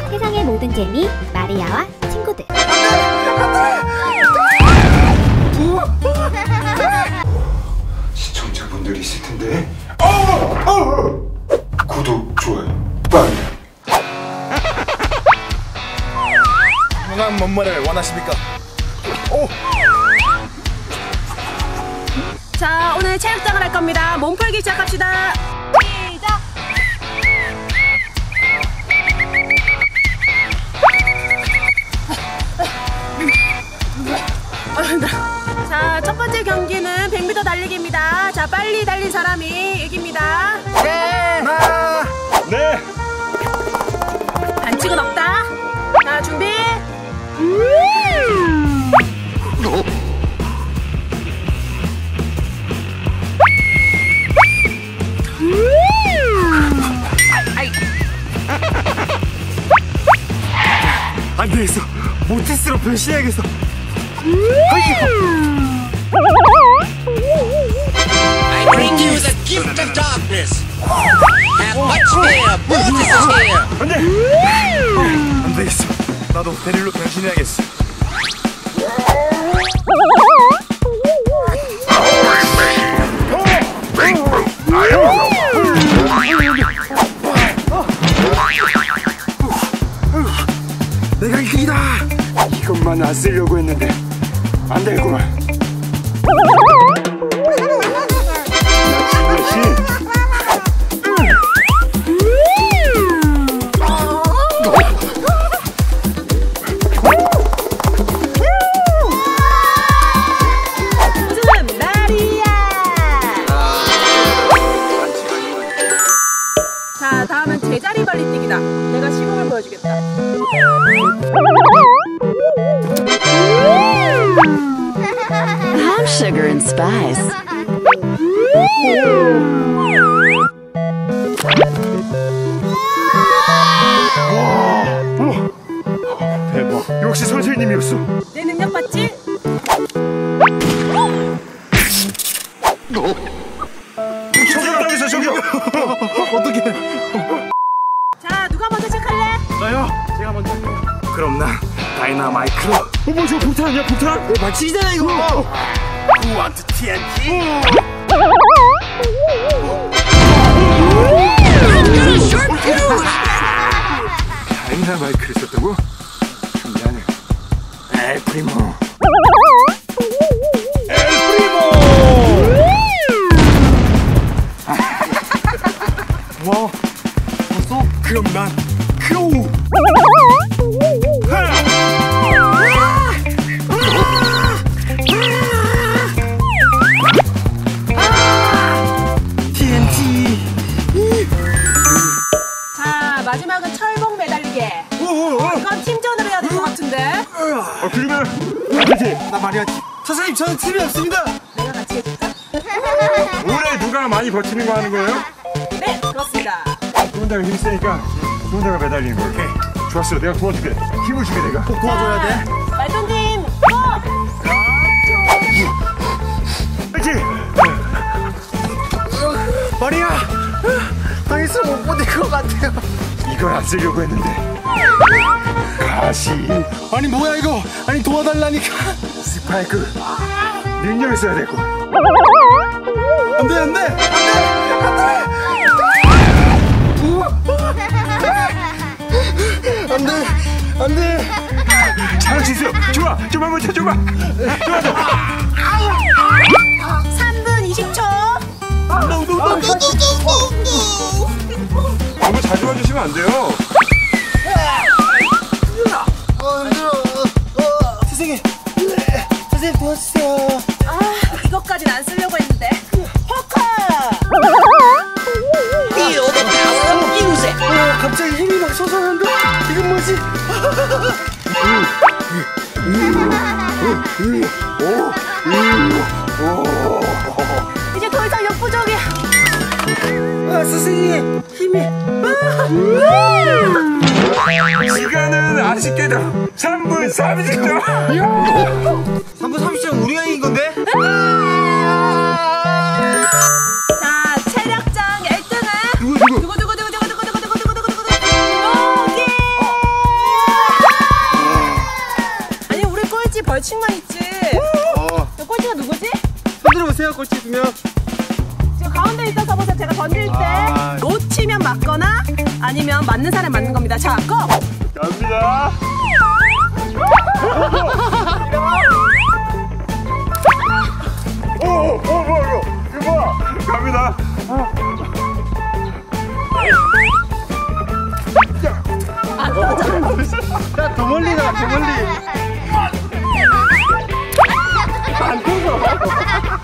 세상의 모든 재미 마리아와 친구들. 시청자분들이 있을 텐데. 구독, 좋아요, 빨리. 건강한 몸매를 원하십니까? 자, 오늘 체육장을 할 겁니다. 몸풀기 시작합시다. 시작! 자, 첫 번째 경기는 100m 달리기입니다. 자, 빨리 달린 사람이 이깁니다. 네. 반칙은 없다. 자, 준비. 안 되겠어. 모티스로 변신해야겠어. I bring you the gift of darkness. Have much fear, Mortis is here. 안 돼. 안 되겠어. 나도 베릴로 변신해야겠어. 내가 이긴다. 이것만 안 쓰려고 했는데 안 되구만. 우승은 마리아. 자, 다음은 제자리 발리뛰기다. 내가 시범을 보여주겠다. I'm sugar and spice. 대박. 역시 선생님이었어. 내 능력 봤지? 저기요, 당했어, 저기요. 어떻게? 자, 누가 먼저 시작할래? 나요. 제가 먼저 할게요. 그럼 나 다이나마이크로. 어머, 저 폭탄 아니야, 폭탄? 반칙이잖아 이거. Who want TNT? 다이나마이크를 썼다고? 미안해. 에이 프리모. 와, 벌써? 그럼 난 크로우. TNT. 자, 마지막은 철봉 매달리기. 이건 팀전으로 해야 될 것 같은데. 그러면 그렇지. 나 말이야. 선생님 저는 팀이 없습니다. 내가 같이 해줄까? 올해 누가 많이 버티는 거 하는 거예요? 네, 그렇습니다. 혼자가 힘 세니까 혼자가 매달리는 거야. 오케이. 좋았어, 내가 도와줄게. 힘을 주게 내가. 꼭 도와줘야 돼. 말동님, 그렇지. 마리아. 당해서 못 보낼 것 같아요. 이걸 안 쓰려고 했는데. 가시. 아니 뭐야 이거? 아니 도와달라니까. 스파이크. 능력이 써야 될 거. 안돼 안돼 안돼 안돼 안돼. 잘할 수 있어. 좋아. 좀 한번 쳐줘봐. 좋아. 3분 20초. 너무 잘 도와주시면 안 돼요. 선생님 도와주세요. 아, 이것까진 안 쓰려고 했는데. 포커! Feel the power of music. 갑자기 힘이 막 솟아난다. 이건 뭐지? 이제 더 이상 역부족이야. 선생님 힘이. 시간은 아쉽게도 3분 30초. 3분 30초 우리가 이긴 건데? 자, 체력장 1등은 누구? 누구? 꼴찌만 있지. 저 꼴찌가 누구지? 손들어보세요, 꼴찌 있으면. 지금 가운데 있어서 보세요. 제가 던질 때 아. 놓치면 맞거나 아니면 맞는 사람 맞는 겁니다. 자, 고! 갑니다. 오, 뭐야, 이거 뭐야? 갑니다. 야, 더 멀리 가, 더 멀리. 안 터져.